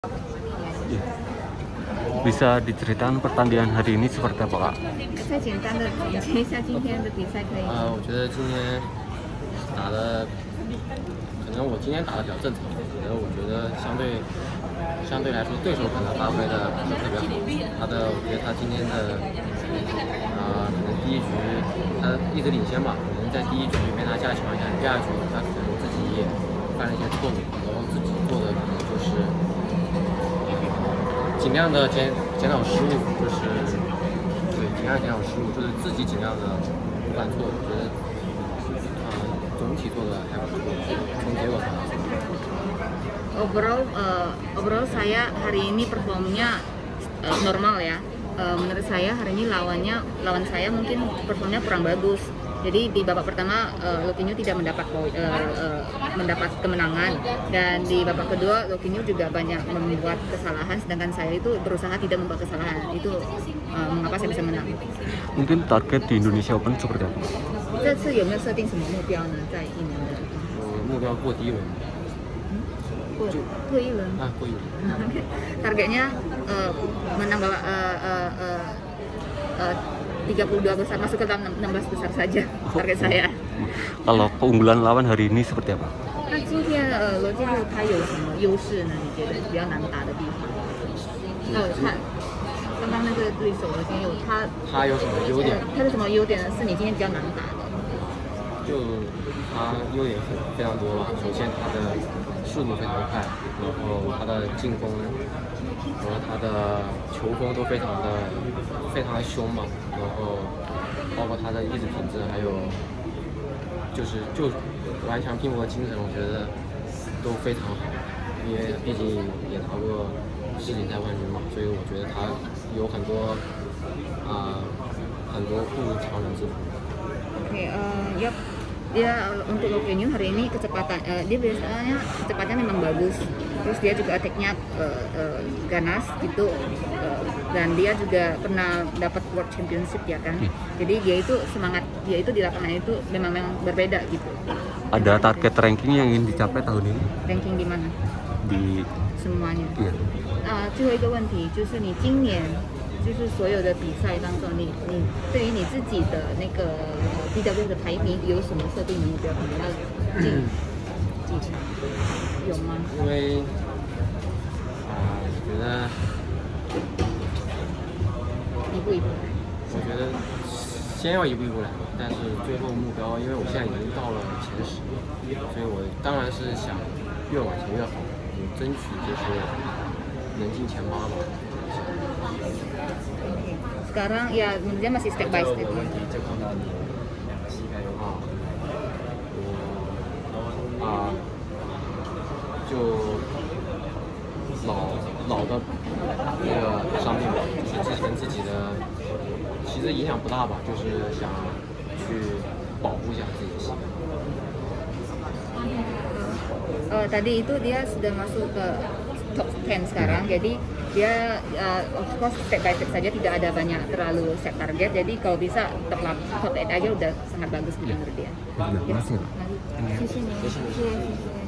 Bisa diceritakan pertandingan hari ini seperti apa, Kak? 再简单的总结一下今天的比赛可以。 我觉得今天打的，可能我今天打的比较正常，我觉得相对来说，对手可能发挥的不是特别好。我觉得他今天的可能第一局他一直领先吧，可能在第一局被他加强一下，第二局他可能自己也犯了一些错误，然后自己做的可能就是尽量的减少失误，尽量减少失误，就是自己尽量的不犯错。我觉得总体做的还不错，从结果上来说。 Overall saya hari ini performnya normal ya. Menurut saya hari ini lawan saya mungkin performnya kurang bagus. Jadi di babak pertama Loutinho tidak mendapat kemenangan, dan di babak kedua Loutinho juga banyak membuat kesalahan, sedangkan saya itu berusaha tidak membuat kesalahan. Itu mengapa saya bisa menang. Mungkin target di Indonesia Open seperti apa? 这次有没有设定什么目标呢？在一年的目标过第一轮。 过一轮。 过一轮。 Targetnya menang 32 besar, masuk ke dalam 16 besar saja target saya. Kalau keunggulan lawan hari ini seperti apa? 那今天罗金路他有什么优势呢？你觉得比较难打的地方？他刚刚那个对手罗金路他有什么优点？ 他的什么优点呢？是你今天比较难打的？ 就他优点非常多吧。首先他的速度非常快，然后他的进攻，然后他的球风都非常的凶嘛，然后包括他的意志品质，还有就顽强拼搏的精神，我觉得都非常好。因为毕竟也拿过世锦赛冠军嘛，所以我觉得他有很多不如常人之处。 Dia untuk Loutinho hari ini dia biasanya kecepatan memang bagus, terus dia juga attack-nya ganas gitu, dan dia juga pernah dapat World Championship ya kan, jadi dia itu di lapangan itu memang berbeda gitu. Ada target ranking yang ingin dicapai tahun ini? Ranking di mana? Di semuanya. Iya. 最后一个问题就是你今年就是所有的比赛当中，你对于你自己的那个 BW 的排名有什么设定目标？可能要进几强？有吗？ 因为我觉得一步一步来。 我觉得先要一步一步来，但是最后目标，因为我现在已经到了前10，所以我当然是想越往前越好，争取就是能进前8吧。 Sekarang ya menurutnya masih step by step. 就老的那个伤病吧，就是之前自己的，其实影响不大吧，就是想去保护一下自己的膝盖。 Tadi itu dia sudah masuk ke top 10 sekarang, jadi dia of course step by step saja, tidak ada banyak terlalu set target, jadi kalau bisa top 8 aja udah sangat bagus gitu menurut dia. Terima kasih. 谢谢您，谢谢。